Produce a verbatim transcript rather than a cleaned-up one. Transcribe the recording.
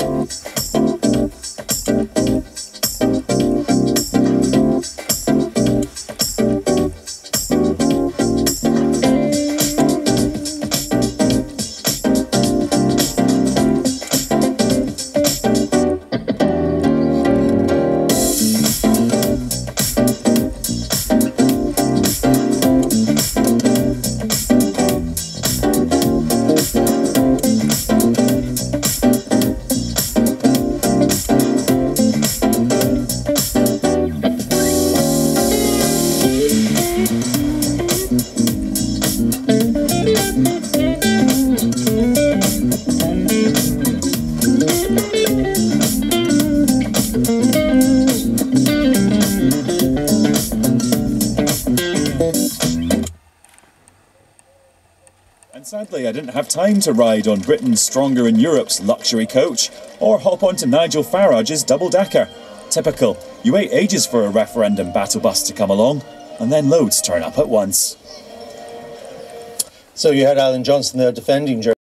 And sadly, I didn't have time to ride on Britain's Stronger in Europe's luxury coach or hop onto Nigel Farage's double-decker. Typical. You wait ages for a referendum battle bus to come along, and then loads turn up at once. So you had Alan Johnson there defending Germany.